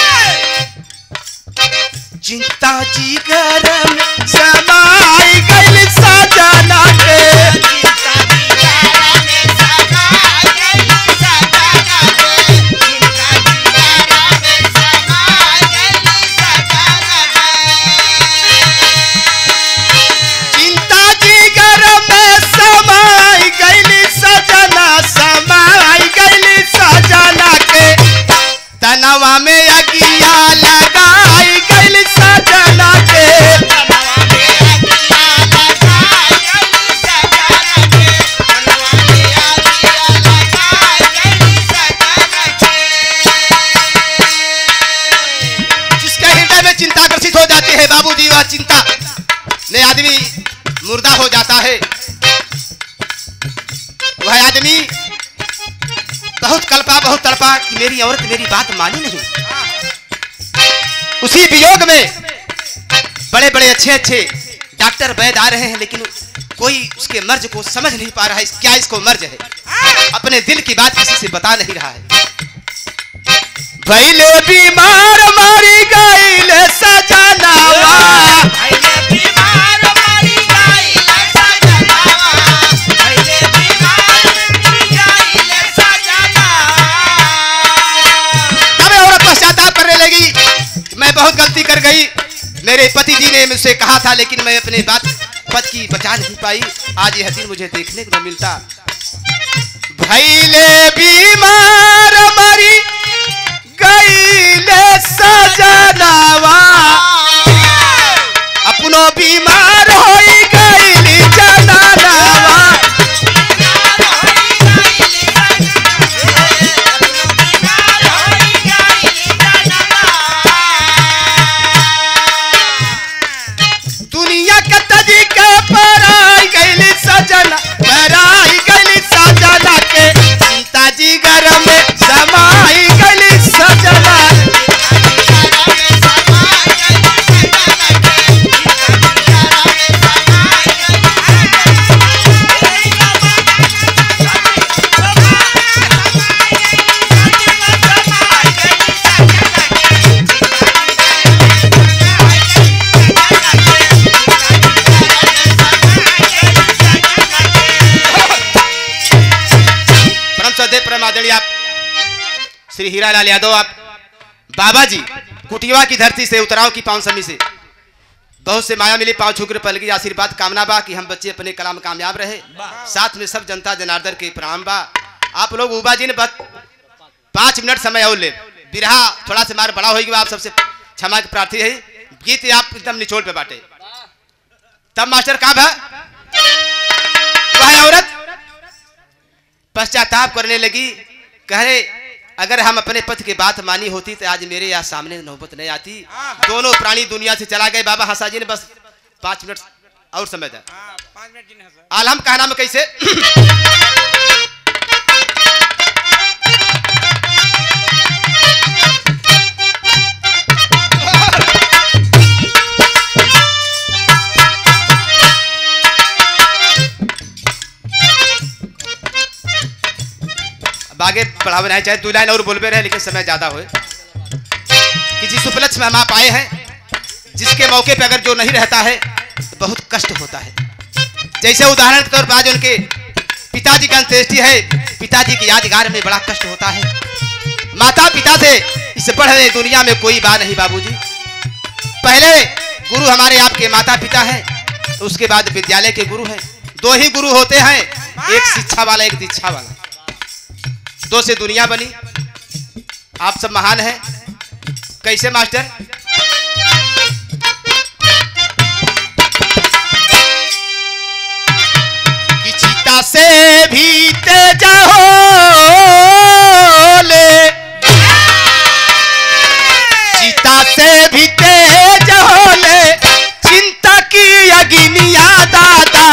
चिंता जिगर में समाई गई सजना के, चिंता जिगर में समाई गई सजना, समाई गई सजना के, तनवा में अगिया लगाई गई सजना के। जिसके हृदय में चिंता आकर्षित हो जाती है बाबूजी, वह चिंता में आदमी मुर्दा हो जाता है। वह आदमी बहुत कल्पा, बहुत तड़पा कि मेरी औरत मेरी बात मानी नहीं। उसी वियोग में बड़े बड़े अच्छे अच्छे डॉक्टर वैद्य आ रहे हैं, लेकिन कोई उसके मर्ज को समझ नहीं पा रहा है, क्या इसको मर्ज है। अपने दिल की बात किसी से बता नहीं रहा है। भैले बीमार मारी गईले सजनावा, भैले बीमार मारी गईले सजनावा, भैले बीमार मारी गईले सजनावा। तब औरत पश्चाताप करने लगी, मैं बहुत गलती कर गई, मेरे पति जी ने मुझसे कहा था, लेकिन मैं अपने बात पद की बचा नहीं पाई। आज यह दिन मुझे देखने को न मिलता। भैले बीमार मरी गईले सजनावा, अपनो बीमार होई गईली जनानावा। दुनिया के तजी के पराई गईली सजना, पराई गईली सजना के, चिंता जिगर में समाई गईली सजना। श्री हीरालाल यादव आप बाबा जी कुटिया की धरती से उतराव की पावन समी से बहुत से माया मिली, पाँव छूकर पल गई, आशीर्वाद कामना बा कि हम बच्चे अपने कला में कामयाब रहे, साथ में सब जनता जनार्दन के प्रणाम बा। आप लोग उबा जी ने बस 5 मिनट समय और ले, बिरहा थोड़ा से मार बड़ा होगी, आप सबसे क्षमा की प्रार्थी है। गीत आप एकदम निचोड़ पे बांटे। तब मास्टर कहाँ है? वह औरत पश्चाताप करने लगी, कह रहे अगर हम अपने पति की बात मानी होती तो आज मेरे यहाँ सामने नौबत नहीं आती। दोनों प्राणी दुनिया से चला गए। बाबा हंसा जी ने बस 5 मिनट और समय था। 5 मिनट जी ने आलम का नाम कैसे? आगे बढ़ावे नहीं चाहे 2 लाइन और बोलबे रहे, लेकिन समय ज्यादा हो कि जिस उपलक्ष्य में हम आप आए हैं, जिसके मौके पे अगर जो नहीं रहता है तो बहुत कष्ट होता है। जैसे उदाहरण के तौर पर आज उनके पिताजी का अंत्येष्टि है, पिताजी की यादगार में बड़ा कष्ट होता है। माता पिता से इस बढ़ दुनिया में कोई बात नहीं बाबूजी। पहले गुरु हमारे आपके माता पिता हैं, उसके बाद विद्यालय के गुरु हैं। 2 ही गुरु होते हैं, एक शिक्षा वाला एक दीक्षा वाला, 2 से दुनिया बनी। आप सब महान हैं। कैसे मास्टर? कि चीता से भी तेज होले, चीता से भी तेज होले, चिंता की अग्निया दादा।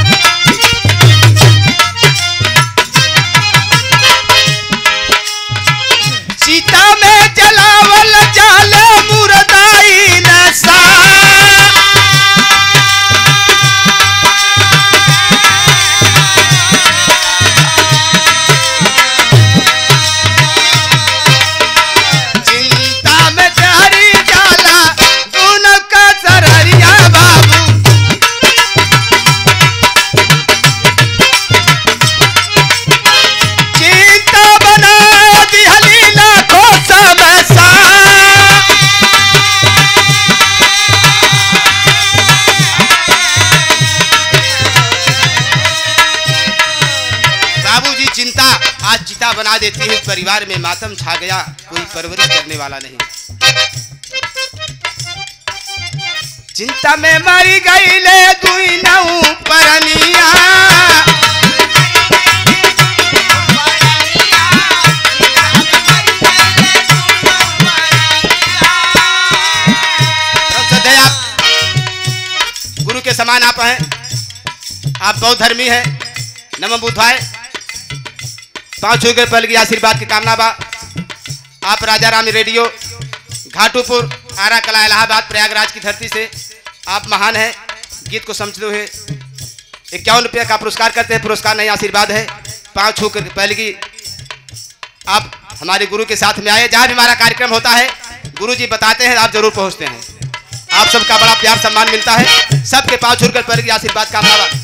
सीता में जलावल जाले मुर्दाई नशा। चिंता में जहरी जाला दोनों का सररिया बाबू। चिंता बना दिहली लाखों समसा। बाबूजी चिंता आज चिता बना देती है, परिवार में मातम छा गया, कोई परवरिश करने वाला नहीं। चिंता में मरी गई ले 2 नौ परनिया। गुरु के समान आप हैं, आप बहुत धर्मी हैं। नमः बुद्धाय। 5 छूकर पल की आशीर्वाद की कामना बा। आप राजा राम रेडियो घाटूपुर आरा कला इलाहाबाद प्रयागराज की धरती से आप महान हैं। गीत को समझते हुए 51 रुपये का पुरस्कार करते हैं। पुरस्कार नहीं, आशीर्वाद है। 5 छूकर पहले की आप हमारे गुरु के साथ में आए। जहाँ भी हमारा कार्यक्रम होता है गुरु जी बताते हैं, आप जरूर पहुँचते हैं। आप सबका बड़ा प्यार सम्मान मिलता है। सबके 5 छूकर पहले की आशीर्वाद कामना बा।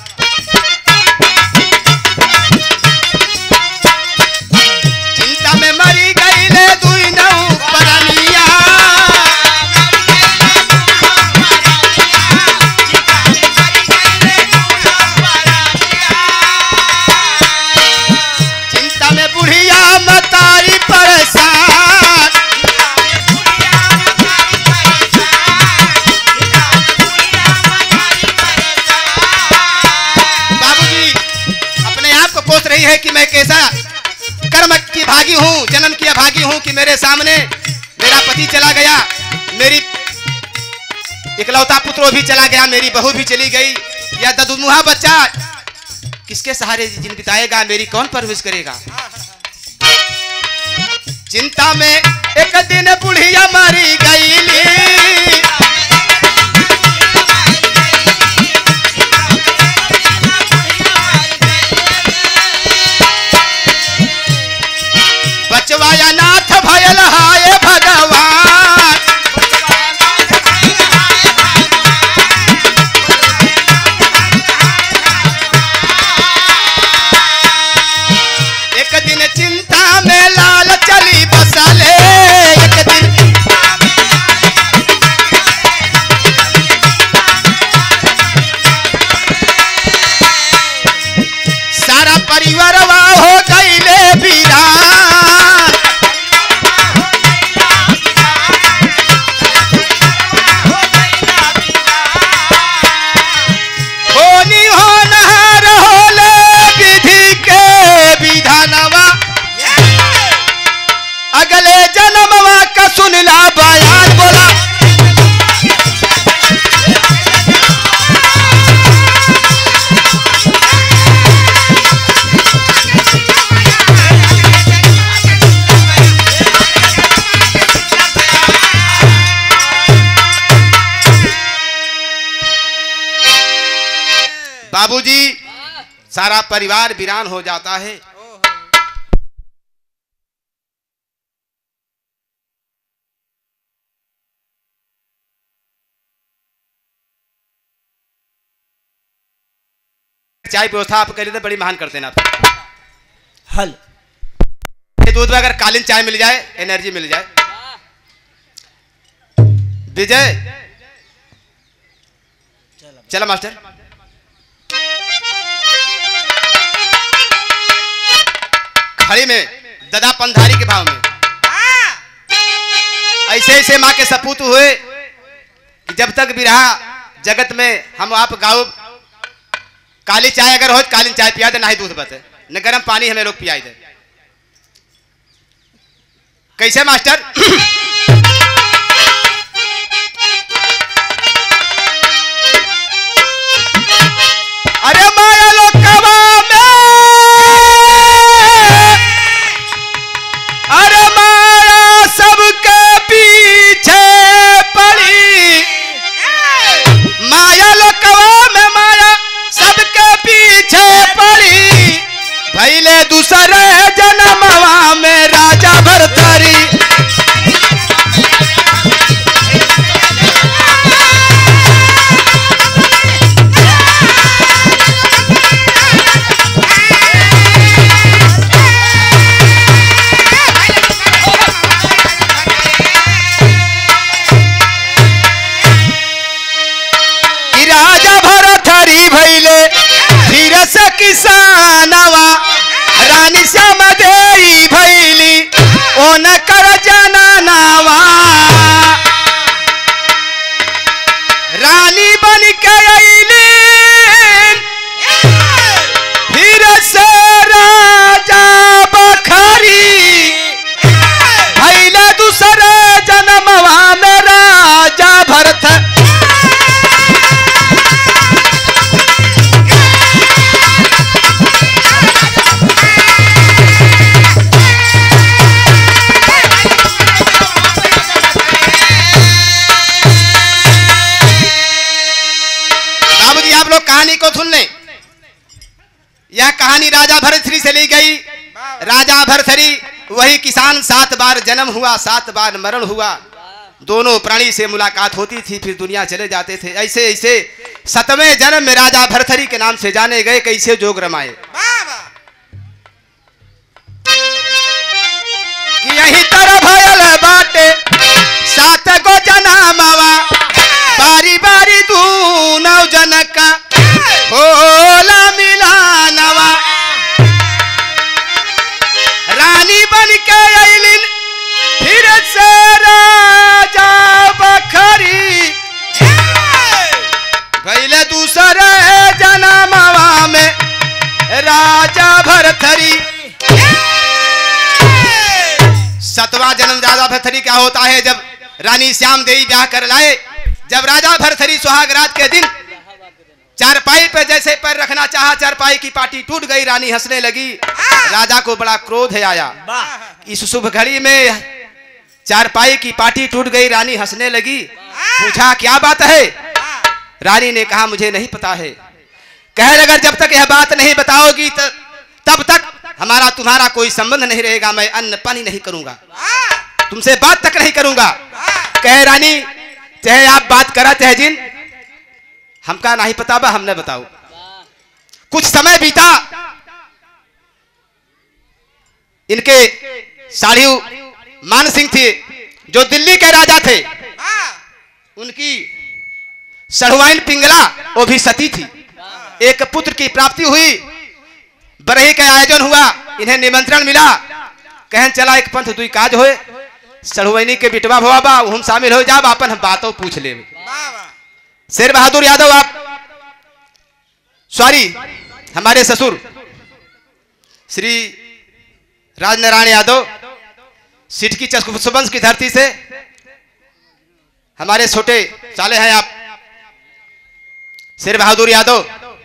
चिंता में मरी गई ले 2 नौ परनिया। चिंता में बुढ़िया मतारी परेशान। बाबूजी अपने आप को कोस रही है कि मैं कैसा कर्म की भागी हूँ, जन्म की अभागी हूँ कि मेरे सामने मेरा पति चला गया, मेरी इकलौता पुत्र भी चला गया, मेरी बहू भी चली गई, या ददुमुहा बच्चा किसके सहारे जिन बिताएगा, मेरी कौन परवरिश करेगा। चिंता में एक दिन बुढ़िया मरी गई। बचवाया नाथ भयल हाय भगवान। एक दिन चिंता में लाल चली बस। बाबूजी सारा परिवार वीरान हो जाता है। चाय व्यवस्था आप कह तो बड़ी महान करते ना हल दूध में अगर कालीन चाय मिल जाए, एनर्जी मिल जाए। विजय चला मास्टर। खड़ी में ददा पंधारी के भाव में ऐसे ऐसे माँ के सपूत हुए कि जब तक बिरहा जगत में हम आप गाँव काली चाय अगर हो कालीन चाय पिया दे, ना ही दूध बते न गर्म पानी हमें लोग पियाई दे। कैसे मास्टर? अरे माया लोकवा में, अरे माया सबके पीछे पड़ी, माया लोकवा में माया सबके पीछे पड़ी, भैले दूसरे जन्मवा में राजा भरथरी। किसानवा रानी श्याम देई भैली ओन कर जननावा, रानी बन के अइली फिर से राजा बखरी, भैले दूसरे जन्मवा में राजा भरत। कहानी को सुन ले। यह कहानी राजा भरथरी से ली गई। राजा भरथरी वही किसान, 7 बार जन्म हुआ, 7 बार मरण हुआ। दोनों प्राणी से मुलाकात होती थी, फिर दुनिया चले जाते थे। ऐसे ऐसे 7वें जन्म में राजा भरथरी के नाम से जाने गए। कैसे जोग रमाए कि यही तरह भयल बाटे 7 गो जन्मवा, बारी बारी दूनौ जनका होला मिलानवा, रानी बन के अइलिन फिर से राजा बखरी, भैले दूसरे जन्मवा में राजा भरथरी। 7वां जन्म राजा भरथरी क्या होता है? जब रानी श्याम देवी ब्याह कर लाए, जब राजा भरथरी सुहाग रात के दिन चारपाई पे जैसे पैर रखना चाहा, चारपाई की पाटी टूट गई, रानी हंसने लगी। राजा को बड़ा क्रोध है आया। इस शुभ घड़ी में चारपाई की पाटी टूट गई, रानी हंसने लगी। पूछा क्या बात है? रानी ने कहा मुझे नहीं पता है। कह अगर जब तक यह बात नहीं बताओगी तब तक हमारा तुम्हारा कोई संबंध नहीं रहेगा। मैं अन्न पानी नहीं करूंगा, तुमसे बात तक नहीं करूंगा। कह रानी चाहे आप बात करा चाहे जिन, हमका नहीं पता बा, हमने बताओ। कुछ समय बीता, इनके साढ़ू मान सिंह थे जो दिल्ली के राजा थे, उनकी सढ़वाइन पिंगला वो भी सती थी। एक पुत्र की प्राप्ति हुई, बरही का आयोजन हुआ, इन्हें निमंत्रण मिला। कहन चला एक पंथ दुई काज होए, सढ़वाइनी के बिटवा भवा बा, हम शामिल हो जाब, अपन बातों पूछ ले। शेर बहादुर यादव आप सॉरी हमारे ससुर श्री राजनारायण यादव सिट की चकुवंश की धरती से हमारे छोटे साले हैं आप शेर बहादुर यादव।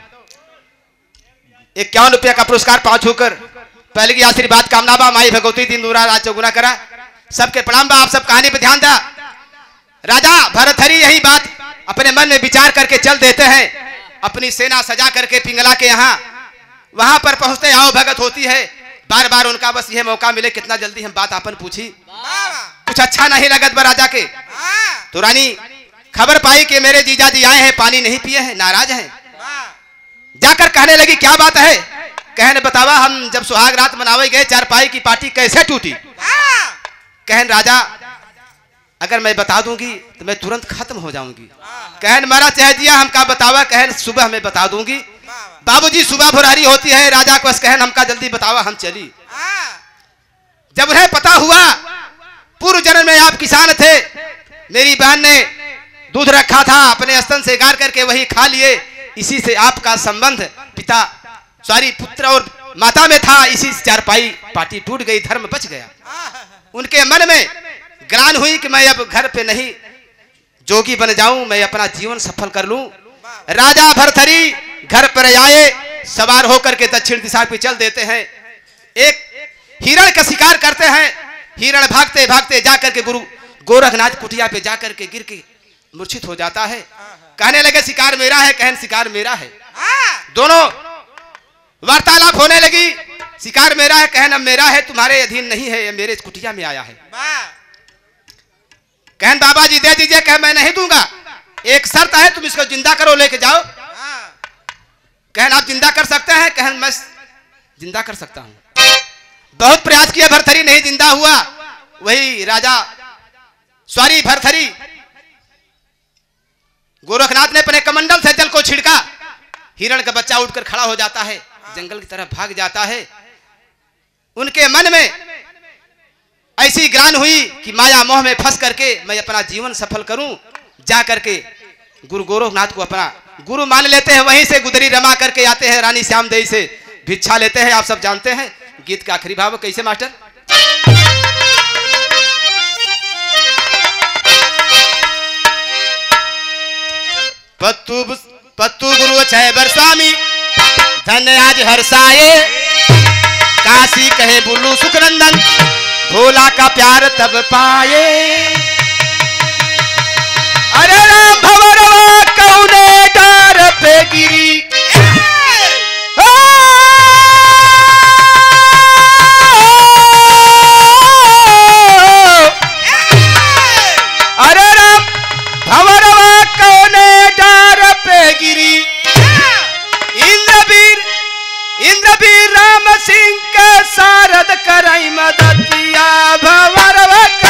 51 रुपया का पुरस्कार पा छूकर पहले की आशीर्वाद कामना बा। माई भगवती दिन दूरा राज चौगुना करा। सबके प्रणाम बा। आप सब कहानी पे ध्यान दा। राजा भरथरी यही बात अपने मन में विचार करके चल देते हैं अपनी सेना सजा करके पिंगला के यहाँ वहां पर पहुंचते आओ भगत होती है। बार बार उनका बस यह मौका मिले कितना जल्दी हम बात आपन पूछी। कुछ अच्छा नहीं लगत बा राजा के। तो रानी खबर पाई कि मेरे जीजा जी आए हैं, पानी नहीं पिए हैं, नाराज हैं। जाकर कहने लगी क्या बात है। कहन बतावा हम जब सुहाग रात मनावे गए चारपाई की पार्टी कैसे टूटी। कहन राजा अगर मैं बता दूंगी तो मैं तुरंत खत्म हो जाऊंगी। कहन मारा चाहे दिया हमका बतावा। कहन सुबह मैं बता दूंगी। बाबूजी सुबह भुरारी होती है राजा को कहन हमका जल्दी बतावा हम चली। जब उन्हें पता हुआ पूर्व जन्म में आप किसान थे, मेरी बहन ने दूध रखा था अपने स्तन से गार करके वही खा लिए, इसी से आपका संबंध पिता सॉरी पुत्र और माता में था, इसी से चारपाई पार्टी टूट गई, धर्म बच गया। उनके मन में ग्लानि हुई कि मैं अब घर पे नहीं जोगी बन जाऊं, मैं अपना जीवन सफल कर लूं। राजा भरथरी घर पर आए, सवार होकर के दक्षिण दिशा पे चल देते हैं। एक हिरण का शिकार करते हैं। हिरण भागते भागते जाकर के गुरु गोरखनाथ कुटिया पे जाकर के गिर के मूर्छित हो जाता है। कहने लगे शिकार मेरा है। कहन शिकार मेरा है। दोनों वार्तालाप होने लगी। शिकार मेरा है। कहन अब मेरा है, तुम्हारे अधीन नहीं है, ये मेरे कुटिया में आया है। कहन बाबा जी दे दीजिए। कह मैं नहीं दूंगा, एक शर्त है, तुम इसको जिंदा करो लेके जाओ। कहन आप जिंदा कर सकते हैं। कहन मैं जिंदा कर सकता हूं। बहुत प्रयास किया, भरथरी नहीं जिंदा हुआ। वही राजा सॉरी भरथरी गोरखनाथ ने अपने कमंडल से जल को छिड़का। हिरण का बच्चा उठकर खड़ा हो जाता है, जंगल की तरफ भाग जाता है। उनके मन में ऐसी ग्लानि हुई कि माया मोह में फंस करके मैं अपना जीवन सफल करूं। जा करके गुरु गोरखनाथ को अपना गुरु मान लेते हैं। वहीं से गुदरी रमा करके आते हैं, रानी श्यामदेवी से भिक्षा लेते हैं। आप सब जानते हैं गीत का आखिरी भाव कैसे मास्टर। पत्तू गुरु छैबर स्वामी धन आज हर्षाए, काशी कहे बुल्लू सुखनंदन, भोला का प्यार तब पाए। अरे राम भंवरवा कौने डार पे गिरी, अरे राम भंवरवा कौने डार पे गिरी। इंद्रवीर राम सिंह के सारद करई मदतिया, भंवरवा